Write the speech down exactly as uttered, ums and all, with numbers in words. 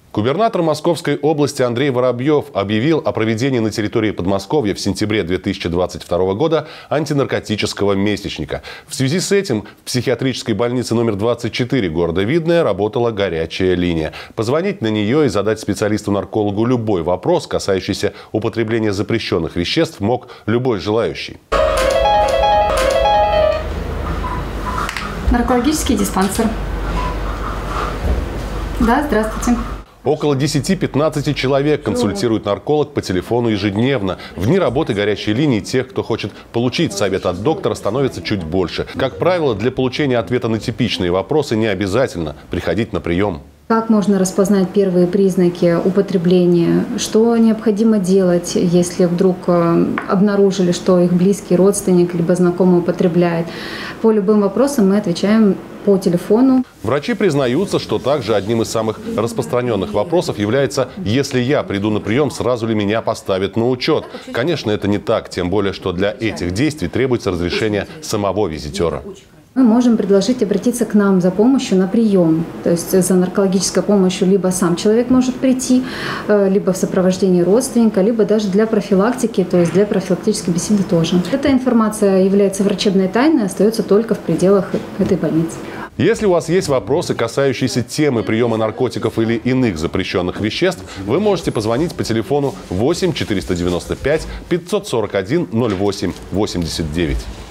Губернатор Московской области Андрей Воробьев объявил о проведении на территории Подмосковья в сентябре две тысячи двадцать второго года антинаркотического месячника. В связи с этим в психиатрической больнице номер двадцать четыре города Видное работала горячая линия. Позвонить на нее и задать специалисту-наркологу любой вопрос, касающийся употребления запрещенных веществ, мог любой желающий. Наркологический диспансер. Да, здравствуйте. Около десяти-пятнадцати человек консультирует нарколог по телефону ежедневно. В дни работы горячей линии тех, кто хочет получить совет от доктора, становится чуть больше. Как правило, для получения ответа на типичные вопросы не обязательно приходить на прием. Как можно распознать первые признаки употребления? Что необходимо делать, если вдруг обнаружили, что их близкий родственник либо знакомый употребляет? По любым вопросам мы отвечаем по телефону. Врачи признаются, что также одним из самых распространенных вопросов является: если я приду на прием, сразу ли меня поставят на учет? Конечно, это не так, тем более, что для этих действий требуется разрешение самого визитера. Мы можем предложить обратиться к нам за помощью на прием. То есть за наркологической помощью либо сам человек может прийти, либо в сопровождении родственника, либо даже для профилактики, то есть для профилактической беседы тоже. Эта информация является врачебной тайной, остается только в пределах этой больницы. Если у вас есть вопросы, касающиеся темы приема наркотиков или иных запрещенных веществ, вы можете позвонить по телефону восемь четыреста девяносто пять пятьсот сорок один ноль восемь восемьдесят девять.